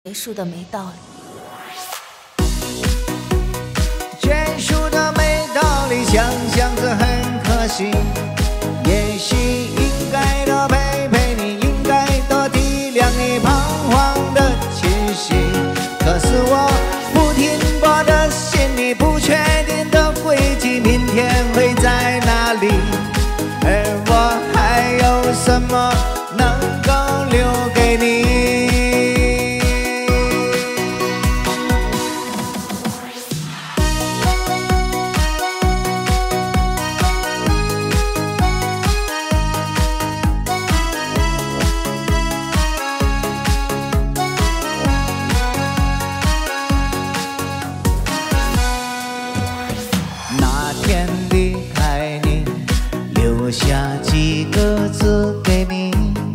结束的没道理。 结束的没道理，想想着很可惜。也许应该多陪陪你，应该多体谅你彷徨的气息。可是我不停泊的心里，不确定的轨迹，明天会在哪里？而我还有什么能够留给你？那天离开你，留下几个字给你，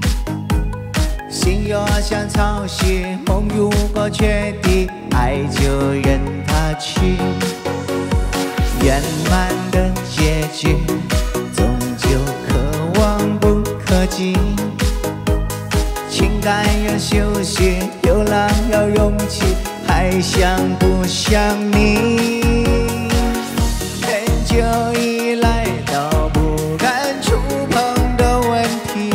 心有像潮汐，梦如果决堤，爱就任它去。圆满的结局，终究可望不可及。情感要休息，流浪要勇气，还想不想你？很久以来都不敢触碰的问题，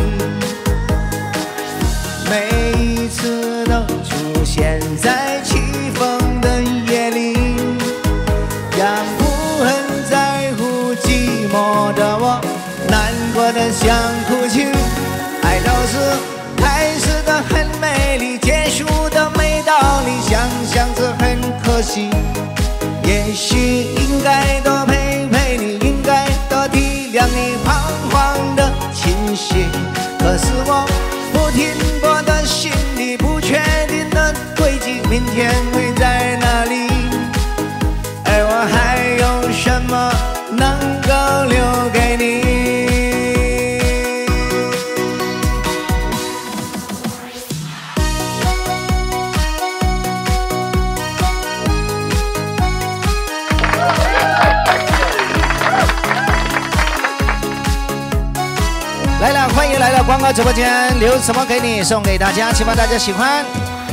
每一次都出现在起风的夜里，让不很在乎寂寞的我难过的想哭泣。爱都是开始的很美丽，结束的没道理，想想着很可惜。也许应该多陪陪你，应该多体谅你彷徨的情绪。可是我不停泊的心里，不确定的轨迹，明天会在哪里？而我还有什么能够留给你？来了，欢迎来到广告直播间，留什么给你送给大家，希望大家喜欢。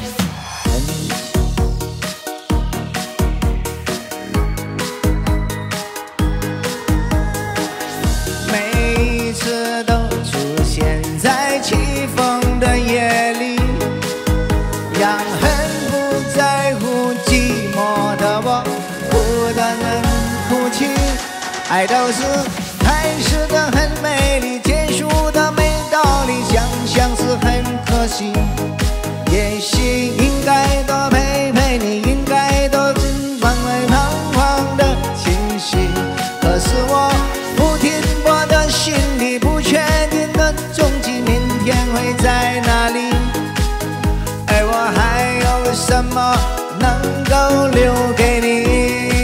每一次都出现在起风的夜里，让很不在乎寂寞的我不得能哭泣。爱都是开始的很美丽，结束的没道理，想想是很可惜。也许应该多陪陪你，应该多珍藏来彷徨的情绪。可是我不停泊的心里，不确定的终极，明天会在哪里？而我还有什么能够留给你？